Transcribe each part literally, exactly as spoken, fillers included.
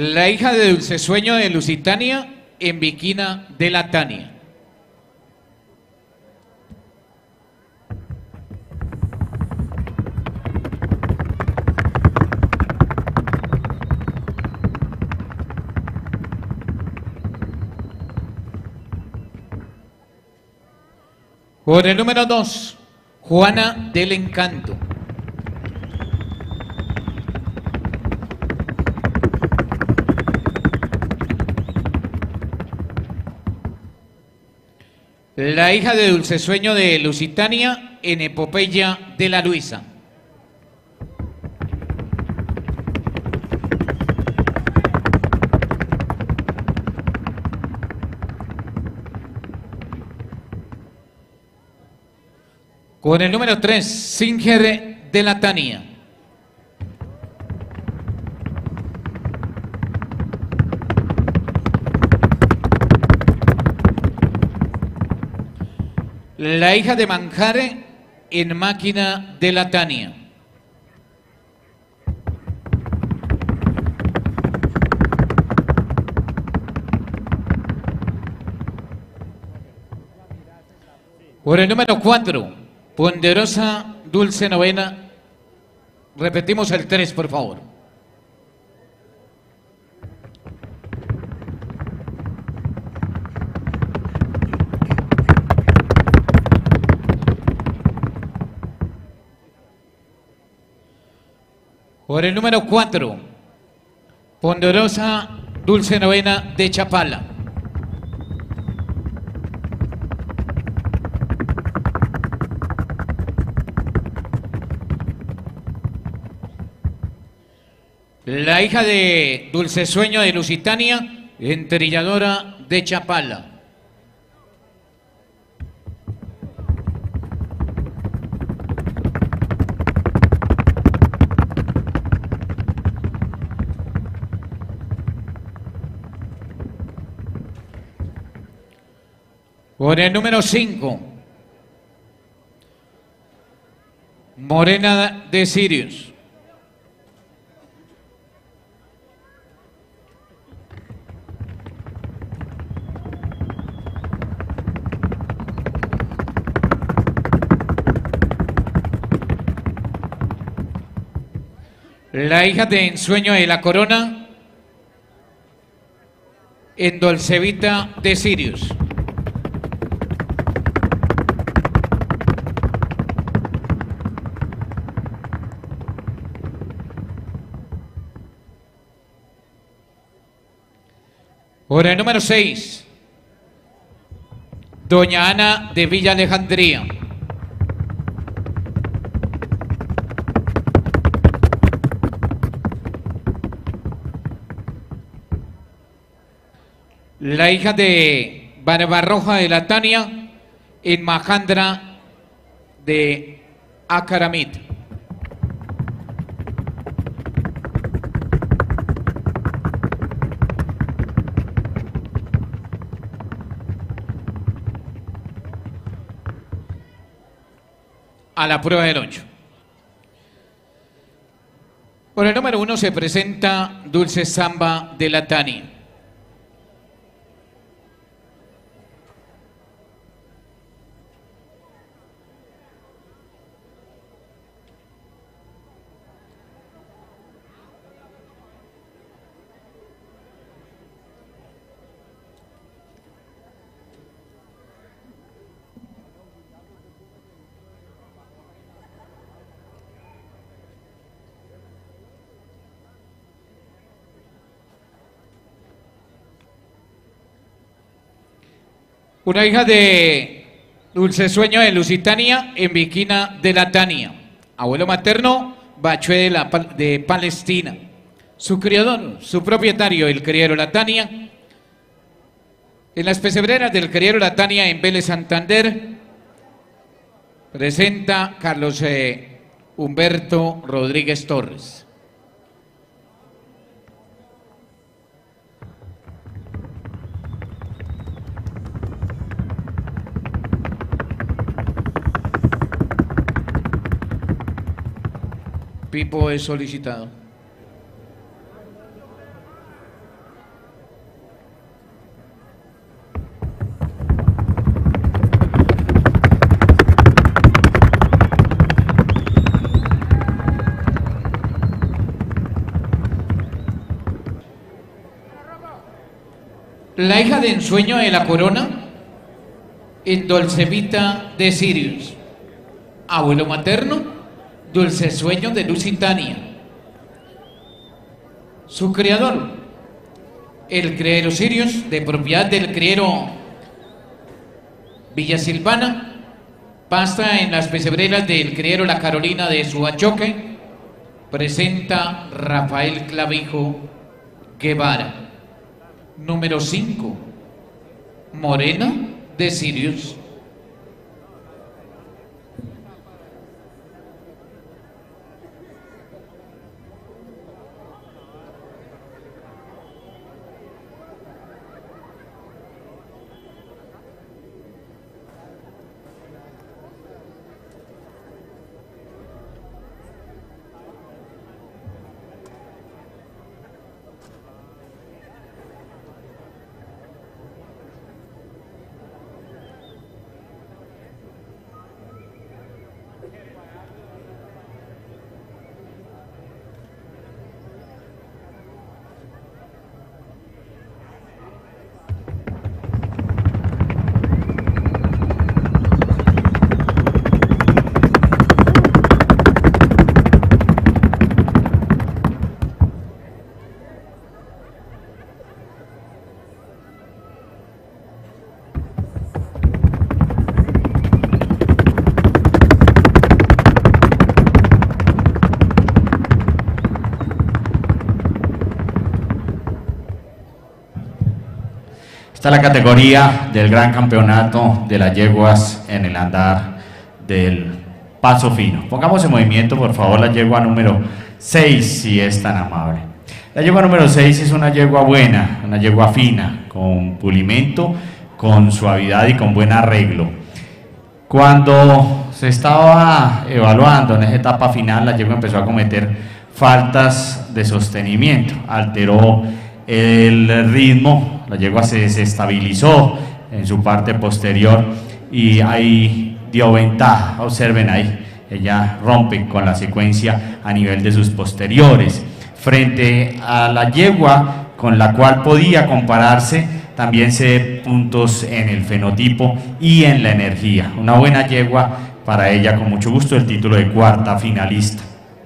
La hija de Dulce Sueño de Lusitania en Viquina de la Tania. Por el número dos, Juana del Encanto. La hija de Dulce Sueño de Lusitania en Epopeya de la Luisa. Con el número tres, Singer de la Tania. La hija de Manjare en Máquina de la Tania. Por el número cuatro, Ponderosa Dulce Novena. Repetimos el tres, por favor. Por el número cuatro, Ponderosa Dulce Novena de Chapala. La hija de Dulce Sueño de Lusitania, Entrilladora de Chapala. Por el número cinco, Morena de Sirius. La hija de Ensueño de la Corona, Endolcevita de Sirius. Por el número seis, Doña Ana de Villa Alejandría. La hija de Barbarroja de la Tania en Majandra de Acaramit. A la prueba del ocho. Por el número uno se presenta Dulce Samba de la Tania. Una hija de Dulce Sueño de Lusitania en Viquina de la Tania. Abuelo materno, Bachué de, la, de Palestina. Su criador, su propietario, el criadero La Tania. En las pesebreras del criadero La Tania en Vélez Santander, presenta Carlos eh, Humberto Rodríguez Torres. Pipo es solicitado. La hija de ensueño de la corona, en Dolcevita de Sirius. Abuelo materno, Dulce Sueño de Lusitania. Su criador, el criadero Sirius, de propiedad del criadero Villa Silvana, pasta en las pesebreras del criadero La Carolina de Suachoque, presenta Rafael Clavijo Guevara. Número cinco, Morena de Sirius. Esta es la categoría del gran campeonato de las yeguas en el andar del paso fino. Pongamos en movimiento, por favor, la yegua número seis, si es tan amable. La yegua número seis es una yegua buena, una yegua fina, con pulimento, con suavidad y con buen arreglo. Cuando se estaba evaluando en esa etapa final, la yegua empezó a cometer faltas de sostenimiento, alteró el ritmo, la yegua se desestabilizó en su parte posterior y ahí dio ventaja. Observen ahí, ella rompe con la secuencia a nivel de sus posteriores. Frente a la yegua con la cual podía compararse, también se ve puntos en el fenotipo y en la energía. Una buena yegua para ella, con mucho gusto, el título de cuarta finalista.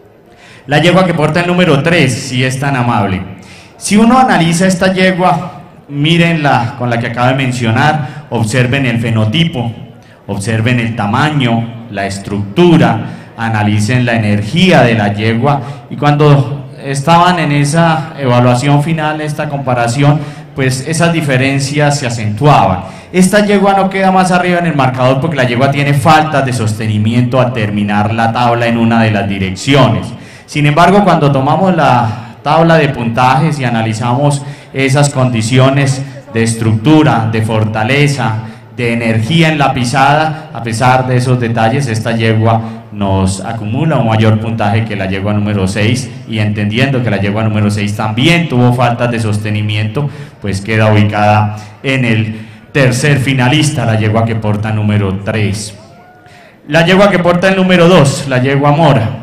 La yegua que porta el número tres, si es tan amable. Si uno analiza esta yegua, mírenla con la que acabo de mencionar, observen el fenotipo, observen el tamaño, la estructura, analicen la energía de la yegua, y cuando estaban en esa evaluación final, esta comparación, pues esas diferencias se acentuaban. Esta yegua no queda más arriba en el marcador porque la yegua tiene faltas de sostenimiento al terminar la tabla en una de las direcciones. Sin embargo, cuando tomamos la tabla de puntajes y analizamos esas condiciones de estructura, de fortaleza, de energía en la pisada, a pesar de esos detalles, esta yegua nos acumula un mayor puntaje que la yegua número seis, y entendiendo que la yegua número seis también tuvo faltas de sostenimiento, pues queda ubicada en el tercer finalista, la yegua que porta número tres. La yegua que porta el número dos, la yegua Mora.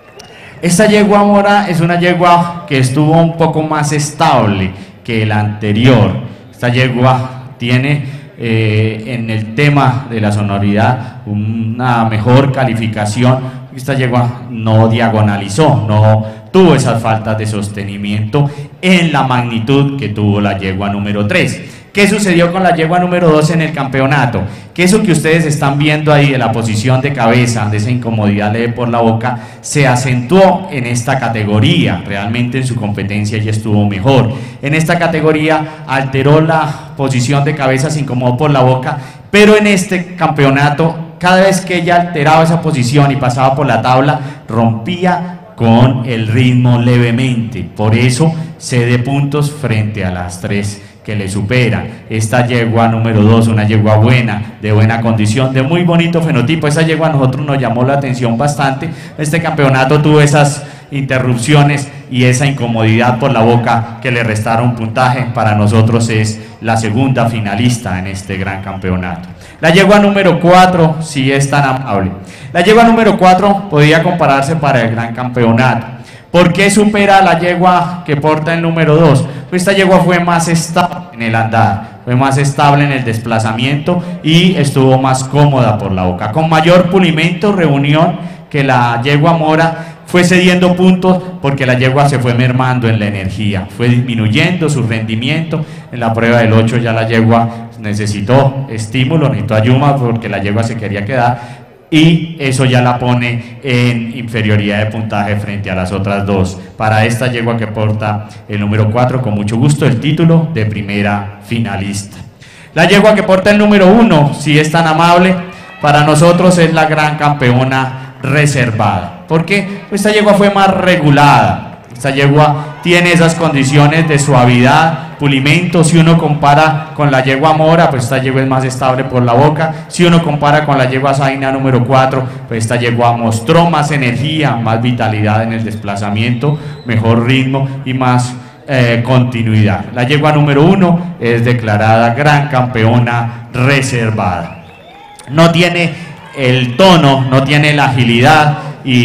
Esta yegua Mora es una yegua que estuvo un poco más estable que la anterior. Esta yegua tiene eh, en el tema de la sonoridad una mejor calificación. Esta yegua no diagonalizó, no tuvo esas faltas de sostenimiento en la magnitud que tuvo la yegua número tres. ¿Qué sucedió con la yegua número dos en el campeonato? Que eso que ustedes están viendo ahí de la posición de cabeza, de esa incomodidad leve por la boca, se acentuó en esta categoría. Realmente en su competencia ella estuvo mejor. En esta categoría alteró la posición de cabeza, se incomodó por la boca, pero en este campeonato, cada vez que ella alteraba esa posición y pasaba por la tabla, rompía con el ritmo levemente. Por eso cede puntos frente a las tres que le superan. Esta yegua número dos, una yegua buena, de buena condición, de muy bonito fenotipo. Esa yegua a nosotros nos llamó la atención bastante. Este campeonato tuvo esas interrupciones y esa incomodidad por la boca que le restaron puntaje. Para nosotros es la segunda finalista en este gran campeonato. La yegua número cuatro, si es tan amable. La yegua número cuatro podía compararse para el gran campeonato, ¿Por qué supera a la yegua que porta el número dos? Pues esta yegua fue más estable en el andar, fue más estable en el desplazamiento y estuvo más cómoda por la boca. Con mayor pulimento, reunión que la yegua mora, fue cediendo puntos porque la yegua se fue mermando en la energía, fue disminuyendo su rendimiento. En la prueba del ocho ya la yegua necesitó estímulo, necesitó ayuda porque la yegua se quería quedar, y eso ya la pone en inferioridad de puntaje frente a las otras dos. Para esta yegua que porta el número cuatro, con mucho gusto, el título de primera finalista. La yegua que porta el número uno, si es tan amable, para nosotros es la gran campeona reservada. ¿Por qué? Pues esta yegua fue más regulada. Esta yegua tiene esas condiciones de suavidad, pulimento. Si uno compara con la yegua mora, pues esta yegua es más estable por la boca. Si uno compara con la yegua zaina número cuatro, pues esta yegua mostró más energía, más vitalidad en el desplazamiento, mejor ritmo y más eh, continuidad. La yegua número uno es declarada gran campeona reservada. No tiene el tono, no tiene la agilidad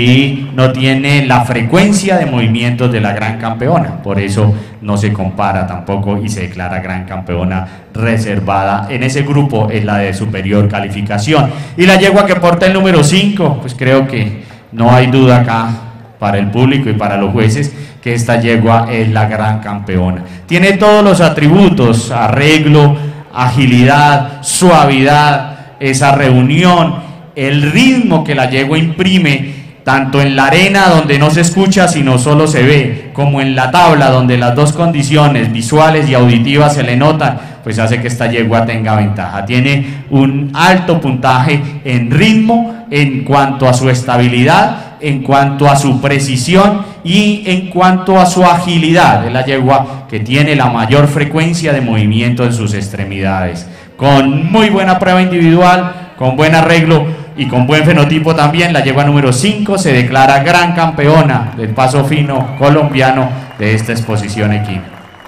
y no tiene la frecuencia de movimientos de la gran campeona, por eso no se compara tampoco y se declara gran campeona reservada. En ese grupo es la de superior calificación. Y la yegua que porta el número cinco, pues creo que no hay duda acá para el público y para los jueces que esta yegua es la gran campeona. Tiene todos los atributos: arreglo, agilidad, suavidad, esa reunión, el ritmo que la yegua imprime, tanto en la arena donde no se escucha sino solo se ve, como en la tabla donde las dos condiciones visuales y auditivas se le notan, pues hace que esta yegua tenga ventaja. Tiene un alto puntaje en ritmo, en cuanto a su estabilidad, en cuanto a su precisión y en cuanto a su agilidad. Es la yegua que tiene la mayor frecuencia de movimiento en sus extremidades, con muy buena prueba individual, con buen arreglo y con buen fenotipo también. La yegua número cinco se declara gran campeona del paso fino colombiano de esta exposición equina.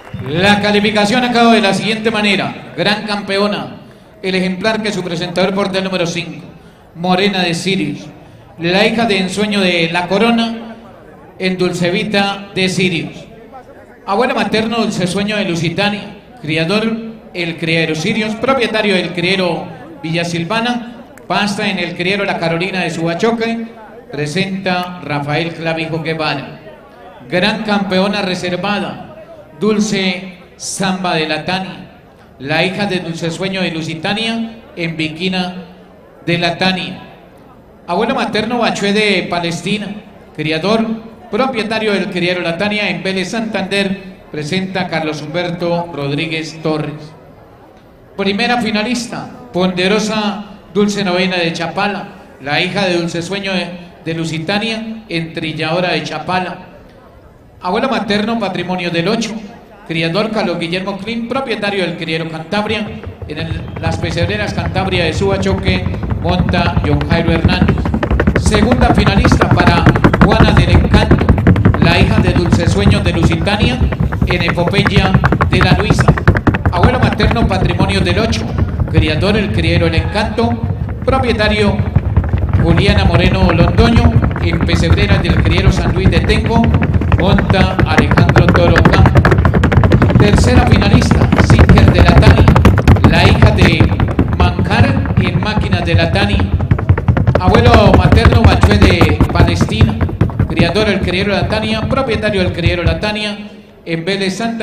La calificación ha quedado de la siguiente manera: gran campeona, el ejemplar que su presentador porta el número cinco, Morena de Sirius, la hija de ensueño de la corona, en Dulcevita de Sirius, abuelo materno Dulcesueño de Lusitania, criador el criadero Sirius, propietario del criadero Villa Silvana, pasta en el criadero La Carolina de Subachoque, presenta Rafael Clavijo Guevara. Gran campeona reservada, Dulce Zamba de la Tania, la hija de Dulcesueño de Lusitania, en Viquina de la Tania. Abuelo materno Bachué de Palestina, criador, propietario del criadero La Tania, en Vélez Santander, presenta Carlos Humberto Rodríguez Torres. Primera finalista, ponderosa Dulce Novena de Chapala, la hija de Dulcesueño de, de Lusitania, en Trilladora de Chapala. Abuelo materno Patrimonio del ocho, criador Carlos Guillermo Klein, propietario del criadero Cantabria, en el, las pesebreras Cantabria de Subachoque, monta John Jairo Hernández. Segunda finalista para Juana del Encanto, la hija de Dulcesueño de Lusitania, en Epopeya de la Luisa. Abuelo materno Patrimonio del ocho, criador el criadero El Encanto, propietario Juliana Moreno Londoño, en pesebreras del criadero San Luis de Tengo, monta Alejandro Toro Campo. Tercera finalista, Singer de la Tania, la hija de Mancar, en Máquinas de la Tania. Abuelo materno Bachué de Palestina, criador el criadero La Tania, propietario del criadero La Tania, en Vélez Santa